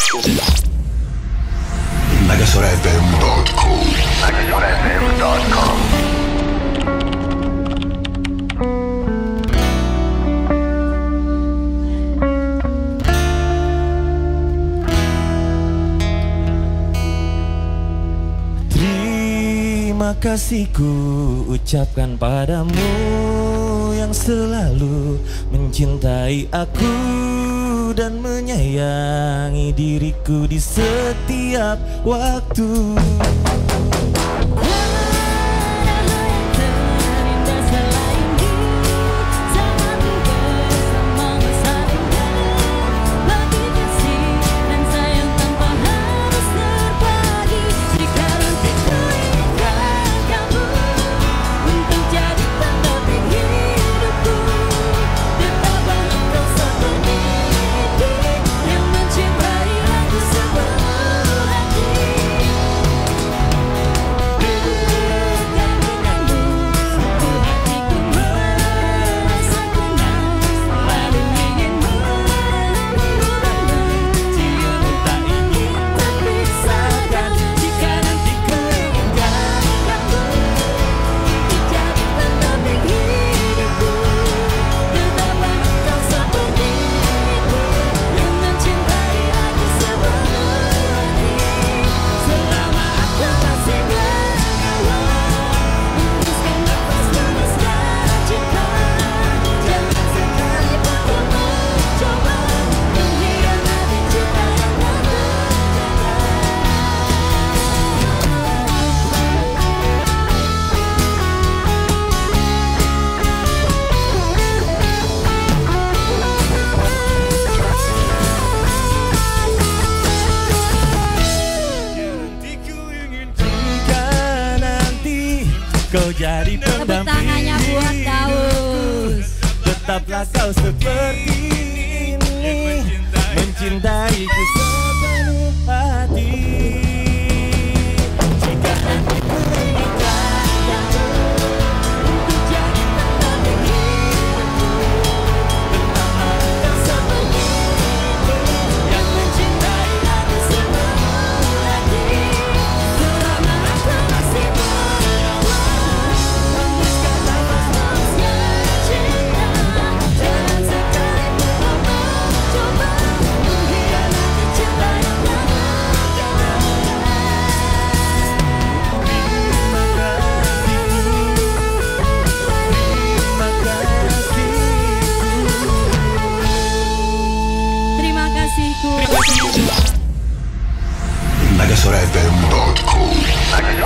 Megasorafm.com. Megasorafm.com. Terima kasih ku ucapkan padamu yang selalu mencintai aku dan menyayangi diriku di setiap waktu. Kau jadi pendamping, tangannya buat Daus. Tetaplah kau seperti ini, mencintaiku sepenuh hati. Jika nanti menikah, untuk jadi pendamping hidupku, tetaplah kau seperti ini, yang mencintai aku sepenuh hati. Selama aku masih Megasorafm.com.